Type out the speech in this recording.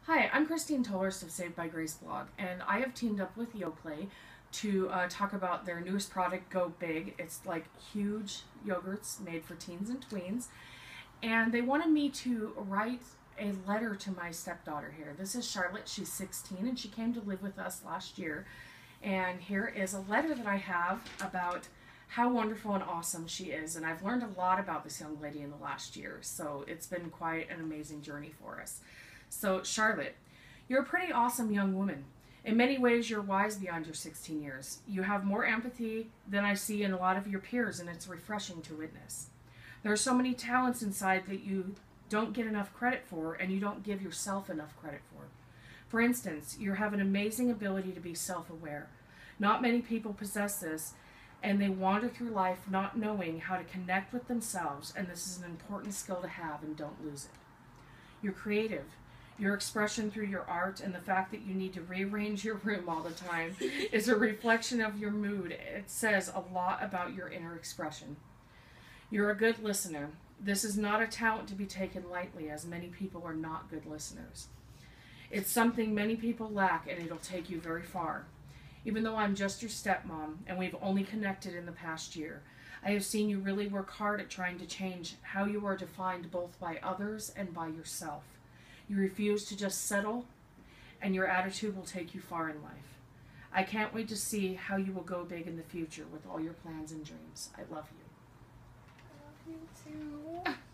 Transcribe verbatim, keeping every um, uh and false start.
Hi, I'm Christine Tollers of Saved by Grace blog, and I have teamed up with Yoplait to uh, talk about their newest product, Go Big. It's like huge yogurts made for teens and tweens, and they wanted me to write a letter to my stepdaughter here. This is Charlotte. She's sixteen, and she came to live with us last year. And here is a letter that I have about how wonderful and awesome she is. And I've learned a lot about this young lady in the last year, so it's been quite an amazing journey for us. So, Charlotte, you're a pretty awesome young woman. In many ways, you're wise beyond your sixteen years. You have more empathy than I see in a lot of your peers, and it's refreshing to witness. There are so many talents inside that you don't get enough credit for, and you don't give yourself enough credit for. For instance, you have an amazing ability to be self-aware. Not many people possess this, and they wander through life not knowing how to connect with themselves, and this is an important skill to have, and don't lose it. You're creative. Your expression through your art and the fact that you need to rearrange your room all the time is a reflection of your mood. It says a lot about your inner expression. You're a good listener. This is not a talent to be taken lightly, as many people are not good listeners. It's something many people lack, and it'll take you very far. Even though I'm just your stepmom, and we've only connected in the past year, I have seen you really work hard at trying to change how you are defined both by others and by yourself. You refuse to just settle, and your attitude will take you far in life. I can't wait to see how you will go big in the future with all your plans and dreams. I love you. I love you too.